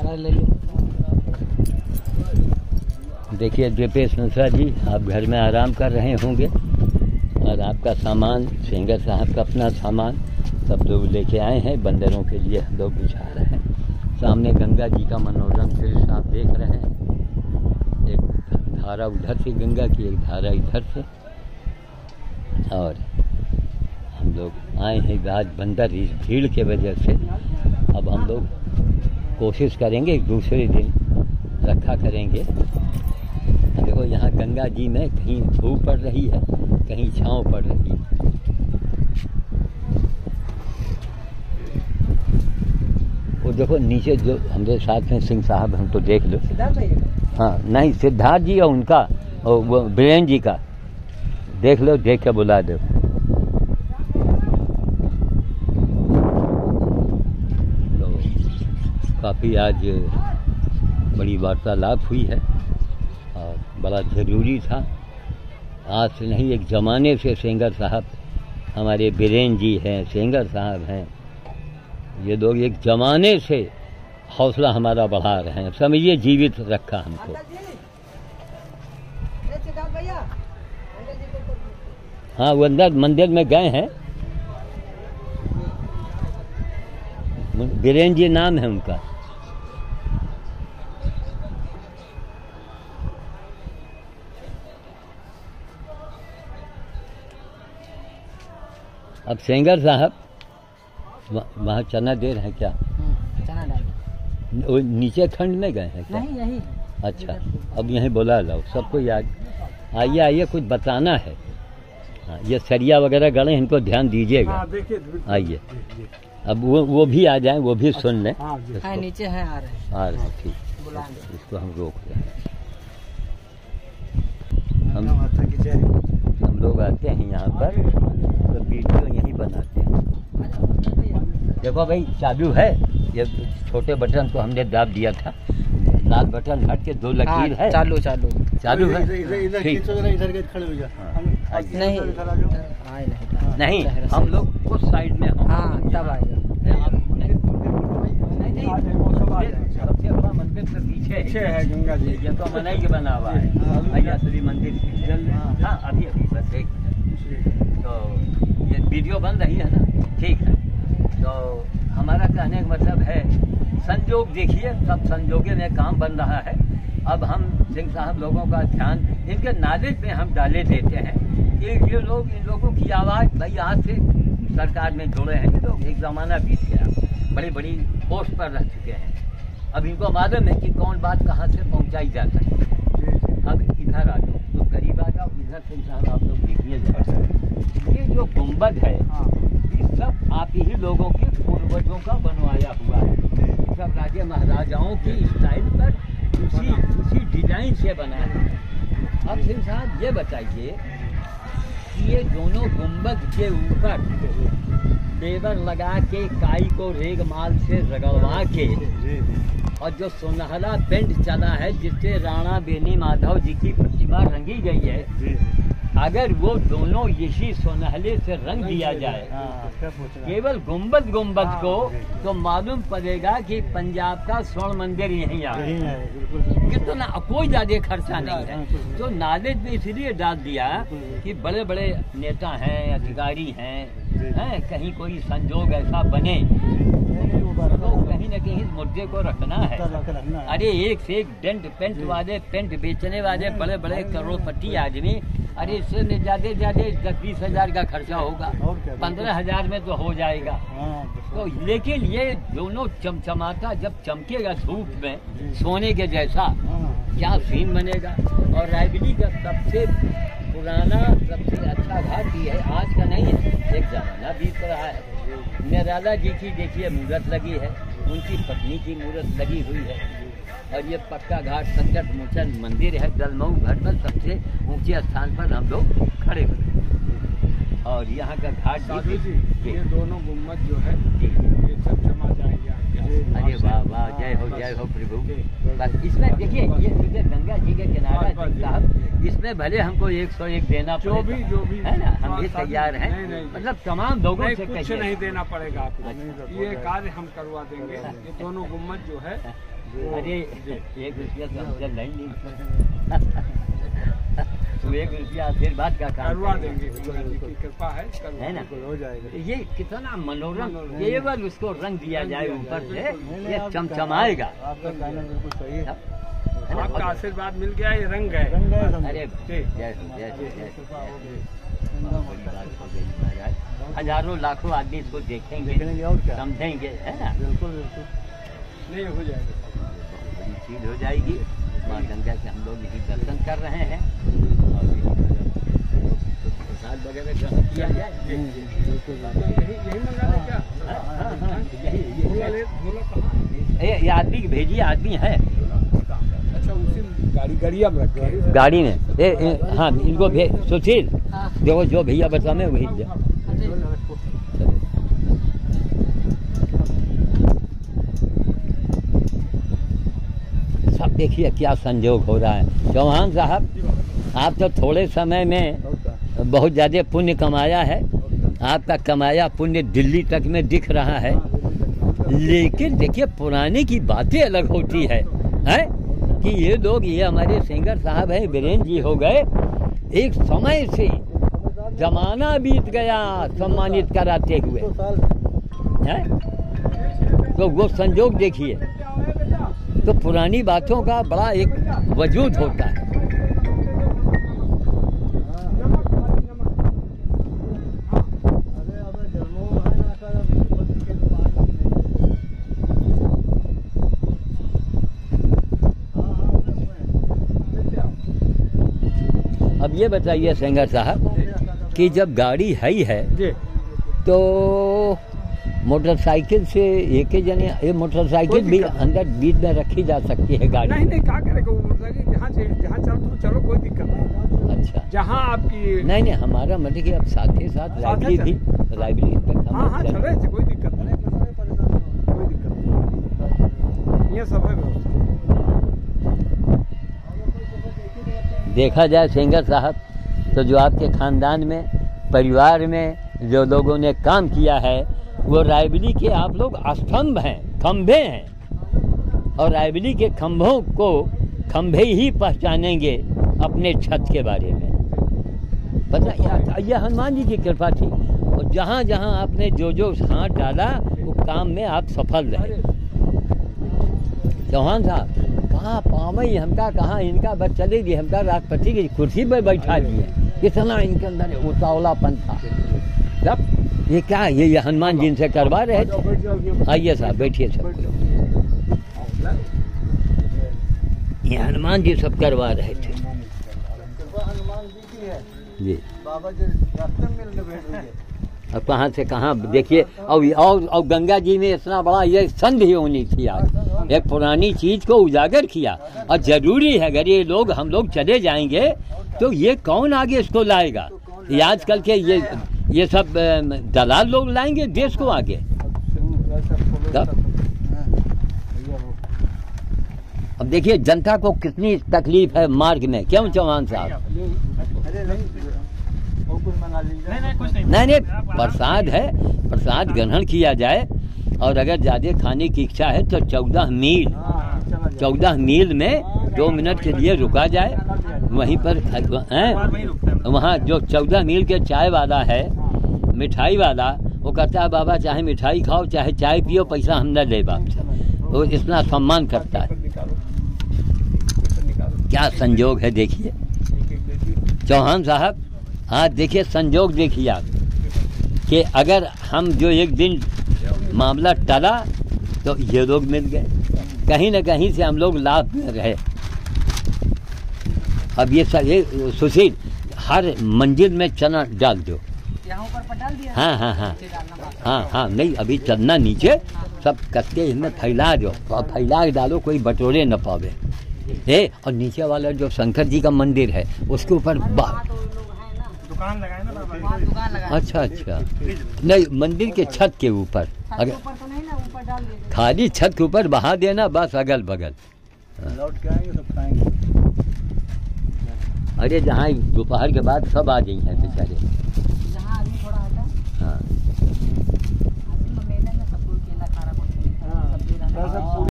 ले लो। देखिए दीपेश मिश्रा जी, आप घर में आराम कर रहे होंगे और आपका सामान, सेंगर साहब का अपना सामान सब लोग लेके आए हैं। बंदरों के लिए हम लोग बिछा रहे हैं। सामने गंगा जी का मनोरम दृश्य आप देख रहे हैं। एक धारा उधर से गंगा की, एक धारा इधर से। और हम लोग आए हैं आज बंदर इस भीड़ के वजह से। अब हम लोग कोशिश करेंगे दूसरे दिन रखा करेंगे। देखो यहाँ गंगा जी में कहीं धूप पड़ रही है, कहीं छांव पड़ रही है। वो देखो नीचे जो हमारे साथ में सिंह साहब, हमको देख लो। हाँ नहीं, सिद्धार्थ जी और उनका और वो बीरेन जी का देख लो, देख के बुला दो। तो काफ़ी आज बड़ी वार्तालाप हुई है और बड़ा ज़रूरी था। आज से नहीं, एक ज़माने से सेंगर साहब, हमारे बीरेन जी हैं, सेंगर साहब हैं, ये लोग एक ज़माने से हौसला हमारा बढ़ा रहे हैं। समझिए जीवित रखा हमको। हाँ वो अंदर मंदिर में गए हैं। बीरेन जी नाम है उनका। अब सेंगर साहब वहाँ चना दे रहे हैं क्या? चना डाल। वो नीचे खंड में गए हैं क्या? नहीं यही। अच्छा, अब यहीं बुला लो सबको। याद आइए आइए, कुछ बताना है। हाँ, ये सरिया वगैरह गड़े, इनको ध्यान दीजिएगा। आइए, अब वो भी आ जाएं, वो भी सुन लें। नीचे हैं, आ रहे हैं। ठीक, इसको हम रोक रहे हैं। हम लोग आते हैं यहाँ पर तो वीडियो यहीं बनाते हैं। देखो भाई चालू है, ये छोटे बटन को हमने दाब दिया था, लाल बटन हट के दो लकीर है। चालू चालू चालू है। नहीं, हम लोग उस साइड में हो। हाँ तब आएगा। सबसे बड़ा मंदिर तो पीछे है गंगा जी। ये तो मनाई के बना हुआ है भैया श्री मंदिर। हाँ अभी बस एक तो ये वीडियो बन रही है ना, ठीक है। तो हमारा कहने का मतलब है, संजोग देखिए, सब संजोगे में काम बन रहा है। अब हम सिंह साहब लोगों का ध्यान इनके नॉलेज में हम डाले देते हैं कि ये लोग, इन लोगों की आवाज़ भाई आज से सरकार में जुड़े हैं। ये लोग एक ज़माना बीत गया, बड़ी बड़ी पोस्ट पर रह चुके हैं। अब इनको मालूम है कि कौन बात कहाँ से पहुँचाई जा सकती है। अब इधर आ जाओ, तो करीब आ जाओ, इधर सिंह साहब आप लोग देखिए। ये जो गुंबद है, ये सब आप ही लोगों के पूर्वजों का बनवाया हुआ है। सब राजे महाराजाओं की स्टाइल पर उसी डिजाइन से बना है। अब सिंह साहब ये बताइए कि ये दोनों गुंबद के ऊपर पेवर लगा के, काई को रेग माल से रगड़वा के, और जो सुनहरा पेंट चला है जिससे राणा बेनी माधव जी की प्रतिमा रंगी गई है, अगर वो दोनों इसी सुनहले से रंग दिया जाए केवल गुंबद को, तो मालूम पड़ेगा कि पंजाब का स्वर्ण मंदिर यहीं आ है। कितना कोई ज्यादा खर्चा नहीं है। तो नॉलेज में इसलिए डाल दिया कि बड़े बड़े नेता हैं, अधिकारी हैं, कहीं कोई संजोग ऐसा बने तो कहीं न कहीं इस मुद्दे को रखना है। अरे एक से एक डेंट पेंट वाले, पेंट बेचने वाले बड़े बड़े करोड़पति आदमी, अरे इससे ज्यादा 10-20 हजार का खर्चा होगा, 15,000 में तो हो जाएगा। तो लेकिन ये दोनों चमचमाता जब चमकेगा धूप में सोने के जैसा, क्या सीन बनेगा। और रायबली का सबसे पुराना, सबसे अच्छा घाट ही है, आज का नहीं है, एक जमाना बीत रहा है। निराला जी की देखिए मूर्त लगी है, उनकी पत्नी की मूर्त लगी हुई है। और ये पक्का घाट संकट मोचन मंदिर है, दलमऊ घाट पर सबसे ऊंचे स्थान पर हम लोग खड़े हुए। और यहाँ का घाट ये दोनों गुम्बद जो है ये सब समा जाएंगे। अरे वाह वाह, जय हो प्रभु। बस इसमें देखिए, ये गंगा जी के किनारा साहब, इसमें भले हमको 101 देना पड़ेगा, जो भी है ना, हम भी तैयार हैं। मतलब तमाम लोगों से कुछ नहीं देना पड़ेगा आपको, ये कार्य हम करवा देंगे। ये दोनों गुम्बद जो है अरे 1 रुपया तो हम जब नहीं तो 1 रुपया आशीर्वाद का काम करवा देंगे, की कृपा है ना? हो जाएगा। ये कितना मनोरम, केवल उसको रंग दिया जाए ऊपर से, ये चमचमाएगा। आपका कहना बिल्कुल सही है। है ना? आपका आशीर्वाद मिल गया, ये रंग है। अरे हजारों लाखों आदमी इसको देखेंगे और क्या, समझेंगे, है ना? बिल्कुल बिल्कुल नहीं हो जाएगा। बहुत बड़ी चीज हो जाएगी। माँ गंगा से हम लोग यही दर्शन कर रहे हैं और प्रसाद वगैरह ग्रहण किया जाए। यही मंगा ले क्या? ये आदमी भेजिए, आदमी है अच्छा, उसी गाड़िया में रख गाड़ी में। हाँ, इनको भेज सुशील, देखो जो भैया बता में वही दे। सब देखिए क्या संजोग हो रहा है। चौहान साहब, आप तो थोड़े समय में बहुत ज़्यादा पुण्य कमाया है। आपका कमाया पुण्य दिल्ली तक में दिख रहा है। लेकिन देखिए, पुराने की बातें अलग होती है कि ये लोग, ये हमारे सिंगर साहब हैं, वीरेंद्र जी हो गए, एक समय से जमाना बीत गया सम्मानित कराते हुए, है? तो वो संजोग देखिए, तो पुरानी बातों का बड़ा एक वजूद होता है। अब ये बताइए सिंगर साहब कि जब गाड़ी है ही है तो मोटरसाइकिल से एक ही जने, ये मोटरसाइकिल भी अंदर बीच में रखी जा सकती है गाड़ी? नहीं, क्या करेगा वो मोटरसाइकिल, जहाँ चलो चलो, कोई दिक्कत नहीं। अच्छा, जहाँ आपकी नहीं, हमारा मतलब कि अब साथ ही साथ लाइब्रेरी भी, लाइब्रेरी तक हाँ चले, कोई दिक्कत नहीं, कोई दिक्कत नहीं, ये सब है व्यवस्था। देखा जाए सिंगर साहब, तो जो आपके खानदान में, परिवार में जो लोगों ने काम किया है, वो रायबली के आप लोग स्तंभ हैं, खंभे हैं। और रायबली के खंभों को खंभे ही पहचानेंगे अपने छत के बारे में। पता, यह हनुमान जी की कृपा थी। और जहाँ जहाँ आपने जो हाथ डाला, वो काम में आप सफल रहे। चौहान साहब, कहाँ पावई हमका, कहाँ इनका, बस चलेगी हमका राष्ट्रपति की कुर्सी पर बैठा दिए। कितना इनके अंदर उतावलापन था। तब ये क्या, ये हनुमान जी से करवा रहे थे। आइए साहब, बैठिए सब। ये हनुमान जी सब करवा रहे थे जी। बाबा जी रास्ते में मिलने बैठ गए। अब कहाँ से कहाँ देखिए। और गंगा जी में इतना बड़ा ये संधि होनी थी। आज एक पुरानी चीज को उजागर किया, और जरूरी है अगर ये लोग, हम लोग चले जाएंगे तो ये कौन आगे इसको लाएगा? ये आजकल के ये सब दलाल लोग लाएंगे देश को आगे। अब देखिए जनता को कितनी तकलीफ है मार्ग में, क्यों चौहान साहब? नहीं, प्रसाद है, प्रसाद ग्रहण किया जाए। और अगर ज्यादा खाने की इच्छा है तो 14 मील में 2 मिनट के लिए रुका जाए। वहीं पर वहाँ जो 14 मील के चाय वाला है, मिठाई वाला, वो कहता है बाबा चाहे मिठाई खाओ चाहे चाय पियो, पैसा हम न ले बाप से। वो इतना सम्मान करता है। क्या संजोग है देखिए चौहान साहब। हाँ देखिए संजोग देखिए आप कि अगर हम जो एक दिन मामला टला तो ये लोग मिल गए, कहीं न कहीं से हम लोग लाभ में रहे। अब ये सुशील, हर मंजिल में चना डाल दो। यहाँ ऊपर पर डाल दिया। हाँ, नहीं अभी चलना नीचे सब कस्के इसमें फैला दो, फैला डालो, कोई बटोरे न पावे। और नीचे वाला जो शंकर जी का मंदिर है उसके ऊपर दुकान लगाए ना बाबा, दुकान लगा। अच्छा, नहीं मंदिर के छत के ऊपर, अगर ऊपर तो नहीं ना, ऊपर डाल दिया। खाली छत के ऊपर बहा देना बस, अगल बगल। लौट के आएंगे सब खाएंगे। अरे जहाँ दोपहर के बाद सब आ गई हैं बेचारे। जहाँ आदमी थोड़ा हटा, हाँ आदमी मेले में सब कोई केला खा रहा, कोई